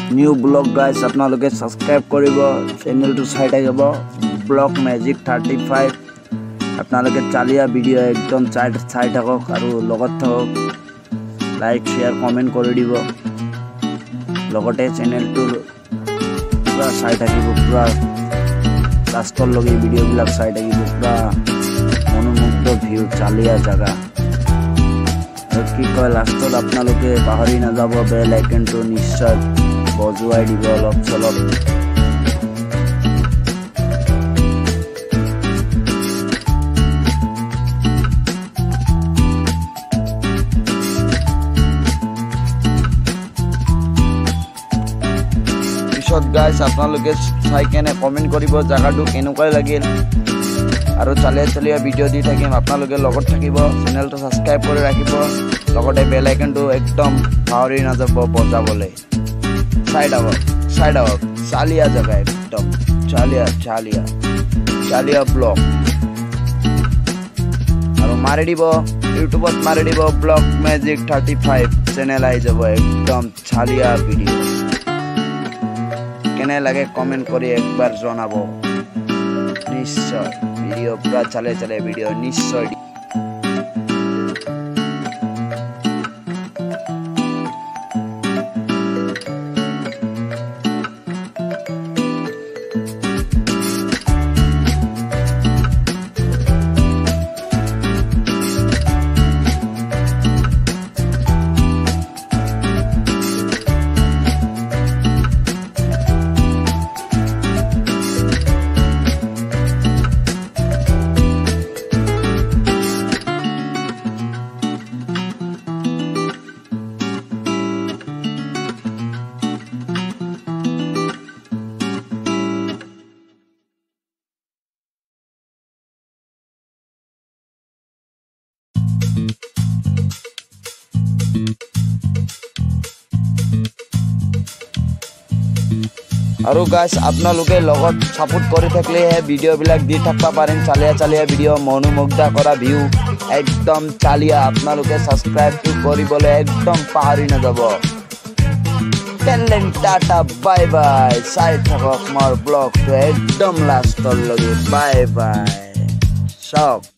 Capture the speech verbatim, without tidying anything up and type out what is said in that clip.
new blog guys আপোনালোকে subscribe কৰিব চেনেলটো চাই থাকিব ব্লগ মেজিক থাৰ্টি ফাইভ আপোনালোকে চালিয়া ভিডিও একদম চাই চাই থাকক আৰু লগত থাকক লাইক শেয়ার কমেন্ট কৰি দিব লগতে চেনেলটো পুৰা চাই থাকিব পুৰা লাষ্টৰ লগে ভিডিও বিলাক চাই থাকিব পুৰা মনোমুগ্ধ ভিউ চালিয়া জায়গা কি কয় লাষ্টত আপোনালোকে পাহৰি নাযাব বেল আইকনটো নিশ্চয় বজুৱাই দিব অলপ চলপ পিছত গাইজ আপোনালোকে চাই কেনে কমেন্ট কৰিব জায়গাটো কেনেকুৱা লাগিল আৰু চালিয়া চালিয়া ভিডিও দি থাকিম আপোনালোকে লগত থাকিব চেনেলটো সাবস্ক্রাইব কৰি ৰাখিব লগতে বেল আইকনটো একদম পাহৰি নাযাব বজাবলৈ সাইড আপ সাইড আপ চালিয়া জায়গা একদম চালিয়া চালিয়া চালিয়া ব্লগ আৰু মাৰি দিব ইউটিউবত মাৰি দিব blog magic thirty five channel আই যাব একদম চালিয়া ভিডিও কেনে লাগে কমেন্ট কৰি একবাৰ জনাব নিশ্চয় ভিডিও পুরা চলে চলে ভিডিও নিশ্চয় আৰু গাইজ আপোনালোকে লগত সাপোর্ট কৰি থাকিলে হে ভিডিও বিলাক দি থাকবা পাৰিম চালিয়া চালিয়া ভিডিও মনোমুগ্ধ কৰা ভিউ একদম চালিয়া আপোনালোকে সাবস্ক্রাইব কৰিবলৈ একদম পাহৰি নাযাব টেলেণ্ট টাটা বাই বাই চাই থাকক মোৰ ব্লগটো একদম লাষ্টৰ লগে বাই বাই সব